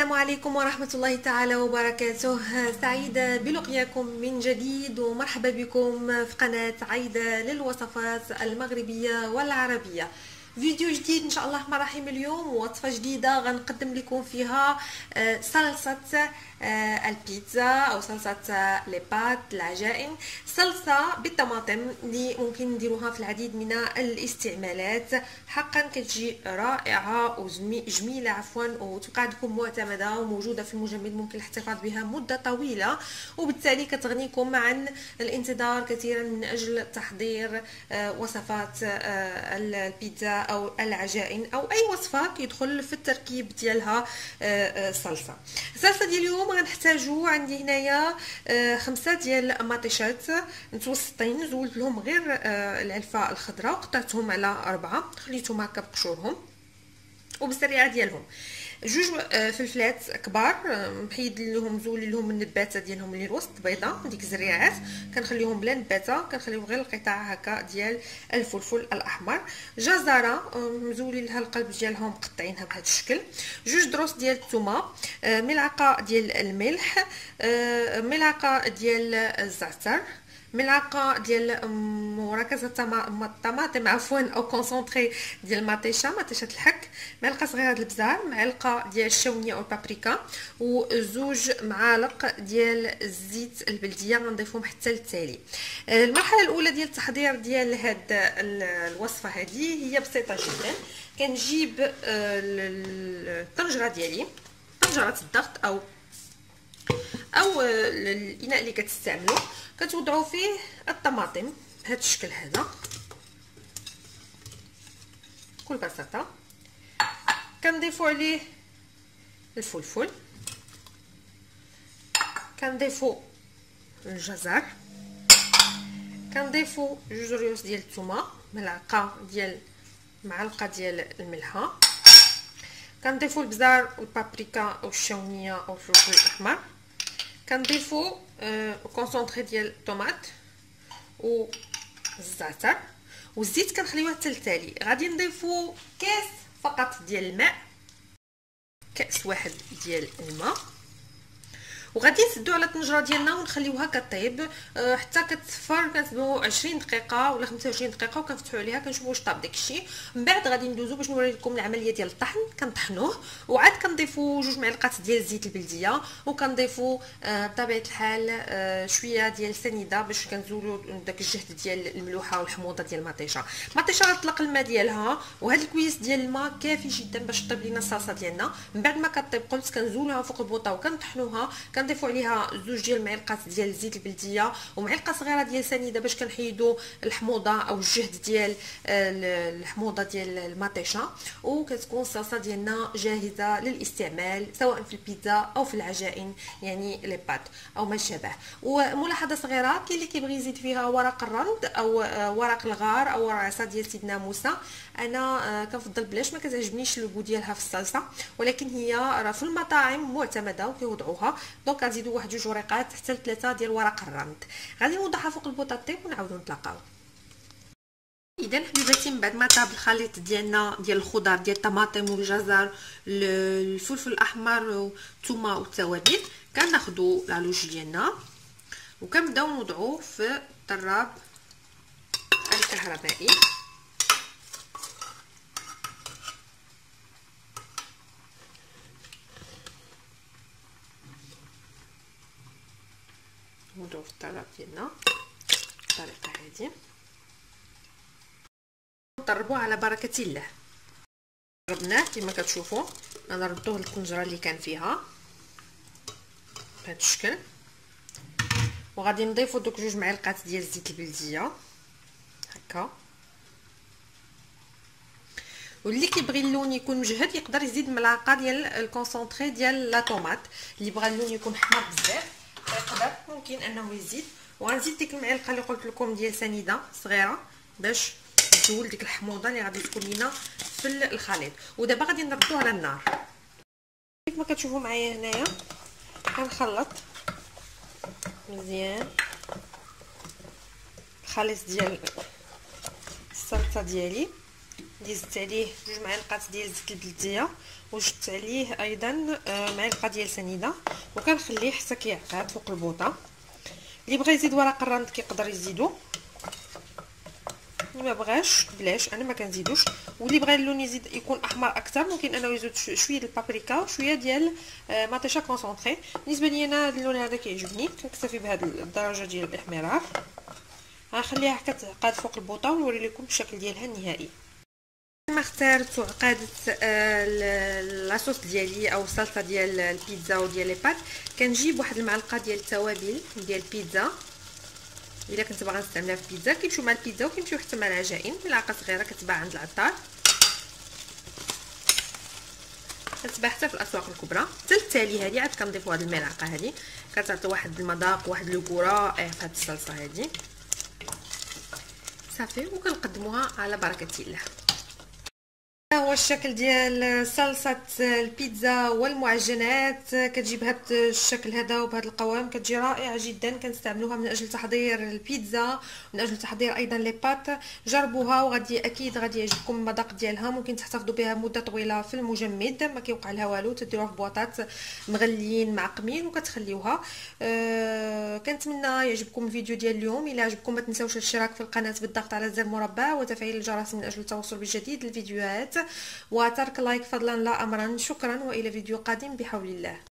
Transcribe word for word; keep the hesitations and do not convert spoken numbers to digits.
السلام عليكم ورحمة الله تعالى وبركاته. سعيدة بلقياكم من جديد ومرحبا بكم في قناة عايدة للوصفات المغربية والعربية. فيديو جديد ان شاء الله مراحم. اليوم وصفة جديدة غنقدم لكم فيها صلصة البيتزا او صلصة لي بات العجائن، صلصة بالطماطم اللي ممكن نديروها في العديد من الاستعمالات. حقا كتجي رائعة وجميلة عفوا، وتبقى عندكم معتمدة وموجودة في المجمد، ممكن الاحتفاظ بها مدة طويلة، وبالتالي كتغنيكم عن الانتظار كثيرا من اجل تحضير وصفات البيتزا او العجائن او اي وصفه كيدخل في التركيب ديالها صلصه. الصلصه ديال اليوم غنحتاجو عندي هنايا خمسه ديال مطيشات متوسطين، زولت لهم غير العلفه الخضراء وقطعتهم على اربعه، خليتهم هكا بقشورهم وبالسريعه ديالهم. جوج فلفلات كبار محيد لهم زولي لهم النباته ديالهم اللي الوسط بيضاء، ديك الزريعات كنخليهم بلا نباته، كنخليهم غير القطع هكا ديال الفلفل الاحمر. جزره مزولي لها القلب ديالهم مقطعينها بهذا الشكل. جوج دروس ديال الثومه، ملعقه ديال الملح، ملعقه ديال الزعتر، ملعقه ديال مركزه الطماطم عفوا او كونسونطري ديال المطيشه مطيشه الحك، معلقه صغيره ديال البزار، معلقه ديال الشونيه او البابريكا، وزوج معالق ديال الزيت البلديه غنضيفهم حتى للتالي. المرحله الاولى ديال التحضير ديال هاد الوصفه هذه هي بسيطه جدا. كنجيب الطنجره ديالي، طنجره الضغط او او الاناء اللي كتستعملوا، كتوضعوا فيه الطماطم بهذا الشكل هذا بكل بساطه. كنضيفوا عليه الفلفل، كنضيفوا الجزر، كنضيفوا جوج ريوس ديال الثومه، ملعقه ديال معلقه ديال الملحه، كنضيفوا البزار والبابريكا او الشونيه او الفلفل الاحمر، كنضيفوا كونسونطري ديال الطوماط والزعتر والزيت كنخليوه حتى للتالي. غادي نضيفوا كاس فقط ديال الماء، كاس واحد ديال الماء، وغادي نسدو على الطنجره ديالنا ونخليوها كطيب حتى كتصفر. كنسيبوها عشرين دقيقه ولا خمسة وعشرين دقيقه وكنفتحوا عليها كنشوفوا واش طاب داكشي. من بعد غادي ندوزو باش نوري لكم العمليه ديال الطحن. كنطحنوه وعاد كنضيفوا جوج معلقات ديال الزيت البلديه، وكنضيفوا بطبيعه الحال شويه ديال السنيده باش كنزولوا داك الجهد ديال الملوحه والحموضه ديال المطيشه. المطيشه غتطلق الماء ديالها، وهذا الكويس ديال الماء كافي جدا باش طيب لينا الصلصه ديالنا. من بعد ما كطيب قلت كنزولوها فوق البوطه وكنطحنوها، كنضيفوا عليها زوج ديال المعالق ديال الزيت البلديه ومعلقه صغيره ديال سنيده باش كنحيدوا الحموضه او الجهد ديال الحموضه ديال المطيشه، وكتكون الصلصه ديالنا جاهزه للاستعمال سواء في البيتزا او في العجائن يعني لي بات او ما شابه. وملاحظه صغيره، كاين اللي كيبغي يزيد فيها ورق الرند او ورق الغار او العصا ديال سيدنا موسى. انا كنفضل بلاش، ما كتعجبنيش اللوغو ديالها في الصلصه، ولكن هي راه في المطاعم معتمده وكيوضعوها. دونك غنزيدوا واحد جوج ورقات حتى لثلاثه ديال ورق الرند. غادي نوضعها فوق البوطاطي ونعاودوا نتلاقاو. اذا حبيباتي، من بعد ما طاب الخليط ديالنا ديال الخضر ديال الطماطم والجزر الفلفل الاحمر والثومه والتوابل، كناخذوا لالوش ديالنا وكنبداو نوضعوه في الطراب الكهربائي. نوضعو في الطراب ديالنا بالطريقه هذه، نطربوه على بركه الله. ضربناه كما كتشوفوا، غنردوه للطنجره اللي كان فيها بهذا الشكل، وغادي نضيفوا دوك جوج معالق ديال الزيت البلديه هكا. واللي كيبغي اللون يكون مجهد يقدر يزيد ملعقه ديال الكونسونطري ديال لا طوماط. اللي بغى اللون يكون حمر بزاف يقدر ممكن انه يزيد. وغنزيد ديك المعلقه اللي قلت لكم ديال سنيده صغيره باش تزول ديك الحموضه اللي غادي تكون لينا في الخليط. ودابا غادي نردوه على النار. كيف ما كتشوفوا معايا هنايا كنخلط مزيان الخليط ديال الصلصه ديالي اللي زدت عليه جوج معالق ديال زيت البلديه، وزدت عليه ايضا معلقه ديال سنيده، وكنخليه حتى كيعقد فوق البوطه. اللي بغى يزيد ورق الرند كيقدر يزيدو، اللي ما بغاش بلاش، انا ما كنزيدوش. واللي بغى اللون يزيد يكون احمر اكثر ممكن انه يزيد شويه ديال البابريكا وشويه ديال مطيشه كونسونطري. بالنسبه لي انا اللون هذا كيعجبني، كنكتفي بهذه الدرجه ديال الاحمرار. غنخليها كتعقد فوق البوطه ونوري لكم الشكل ديالها النهائي. ما اخترت وعقدت لاصوص ديالي او الصلصه ديال البيتزا وديال لي بات، كنجيب واحد المعلقه ديال التوابل ديال البيتزا. الا كنت باغا نستعملها في البيتزا كيمشيو مع البيتزا وكيمشيو حتى مع العجائن، ملعقه صغيره كتباع عند العطار، كتباع حتى في الاسواق الكبرى. حتى التالي هذه عاد كنضيفوا هذه الملعقه هذه، كتعطي واحد المذاق واحد لو رائع في هذه الصلصه هذه صافي. وكنقدموها على بركه الله. هو الشكل ديال صلصه البيتزا والمعجنات، كتجي بهذا الشكل هذا وبهذا القوام، كتجي رائعه جدا. كنستعملوها من اجل تحضير البيتزا ومن اجل تحضير ايضا لي بات. جربوها وغادي اكيد غادي يعجبكم المذاق ديالها. ممكن تحتفظوا بها مده طويله في المجمد، ما كيوقع لها والو، تديروها في بواطات مغليين معقمين وكتخليوها. أه كنتمنى يعجبكم الفيديو ديال اليوم. الا عجبكم ما تنساوش الاشتراك في القناه بالضغط على زر مربع وتفعيل الجرس من اجل التوصل بجديد الفيديوهات، وترك لايك فضلا لا امرا. شكرا والى فيديو قادم بحول الله.